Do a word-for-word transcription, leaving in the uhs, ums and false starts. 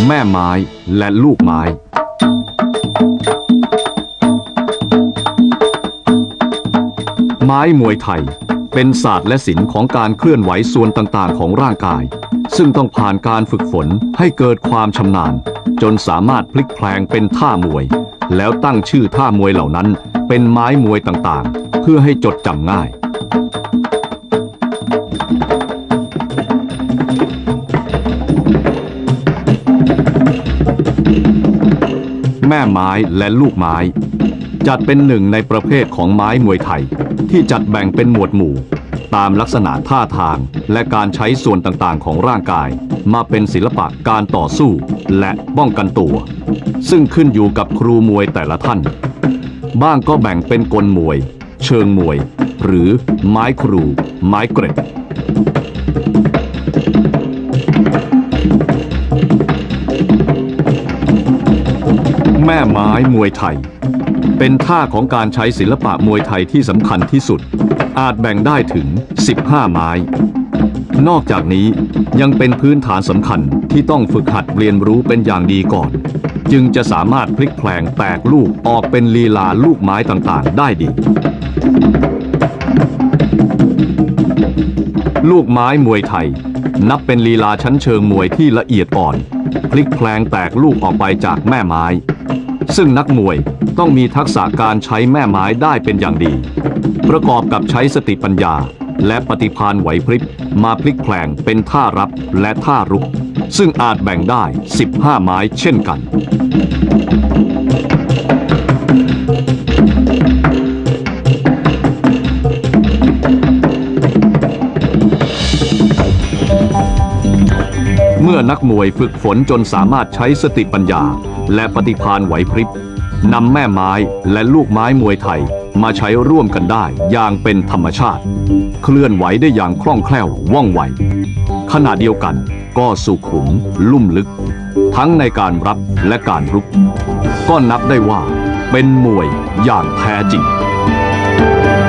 แม่ไม้และลูกไม้ไม้มวยไทยเป็นศาสตร์และศิลป์ของการเคลื่อนไหวส่วนต่างๆของร่างกายซึ่งต้องผ่านการฝึกฝนให้เกิดความชำนาญจนสามารถพลิกแพลงเป็นท่ามวยแล้วตั้งชื่อท่ามวยเหล่านั้นเป็นไม้มวยต่างๆเพื่อให้จดจำง่ายแม่ไม้และลูกไม้จัดเป็นหนึ่งในประเภทของไม้มวยไทยที่จัดแบ่งเป็นหมวดหมู่ตามลักษณะท่าทางและการใช้ส่วนต่างๆของร่างกายมาเป็นศิลปะการต่อสู้และป้องกันตัวซึ่งขึ้นอยู่กับครูมวยแต่ละท่านบ้างก็แบ่งเป็นกลมวยเชิงมวยหรือไม้ครูไม้เกร็ดแม่ไม้มวยไทยเป็นท่าของการใช้ศิลปะมวยไทยที่สำคัญที่สุดอาจแบ่งได้ถึงสิบห้าไม้นอกจากนี้ยังเป็นพื้นฐานสำคัญที่ต้องฝึกหัดเรียนรู้เป็นอย่างดีก่อนจึงจะสามารถพลิกแพลงแตกลูกออกเป็นลีลาลูกไม้ต่างๆได้ดีลูกไม้มวยไทยนับเป็นลีลาชั้นเชิงมวยที่ละเอียดอ่อนพลิกแพลงแตกลูกออกไปจากแม่ไม้ซึ่งนักมวยต้องมีทักษะการใช้แม่ไม้ได้เป็นอย่างดีประกอบกับใช้สติปัญญาและปฏิภาณไหวพริบมาพลิกแพลงเป็นท่ารับและท่ารุกซึ่งอาจแบ่งได้สิบห้าไม้เช่นกันเมื่อนักมวยฝึกฝนจนสามารถใช้สติปัญญาและปฏิภาณไหวพริบนำแม่ไม้และลูกไม้มวยไทยมาใช้ร่วมกันได้อย่างเป็นธรรมชาติเคลื่อนไหวได้อย่างคล่องแคล่วว่องไวขณะเดียวกันก็สุขุมลุ่มลึกทั้งในการรับและการรุกก็นับได้ว่าเป็นมวยอย่างแท้จริง